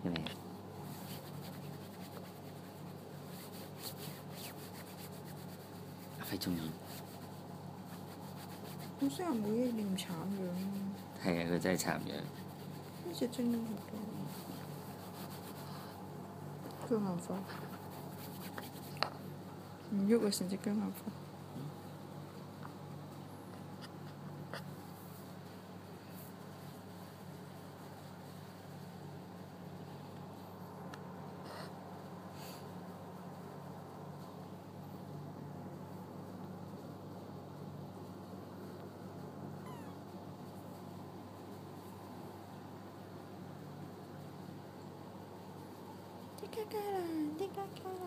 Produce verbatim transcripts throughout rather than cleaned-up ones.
係咪？阿輝中意。 我識阿妹你唔慘樣啊！ 係啊，佢真係慘樣。 呢隻精靈好多。姜硬花。唔喐啊！成隻姜硬花。啲嘎嘎啦！啲嘎嘎啦！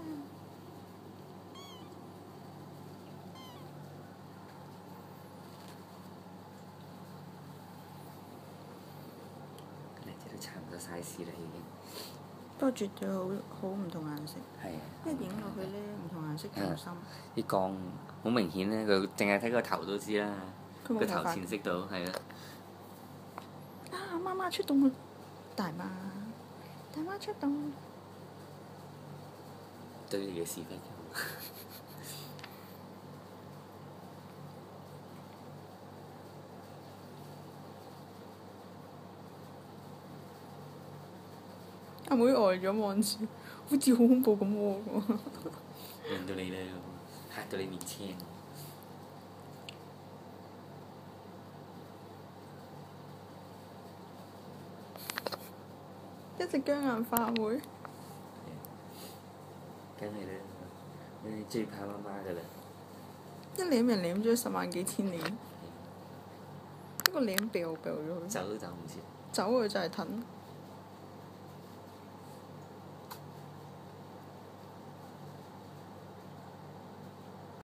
呢隻都差唔多 size 啦，已經。 不過絕對好好唔同顏色。 係啊。 一影落去咧，唔同顏色更深。 啲光好明顯咧，佢淨係睇個頭都知啦。個頭淺色到，係啊。 啊！媽媽出動啦！大媽，大媽出動。 對你嘅屎忽。 阿妹呆咗望住，好似好恐怖咁喎。 輪到你啦，嚇到你面青。 一隻姜硬花阿妹。 梗係啦，你最怕媽媽㗎啦。 一舐人舐咗十萬幾千年，一個舐掉掉咗佢。 走都走唔切。 走啊！就係騰。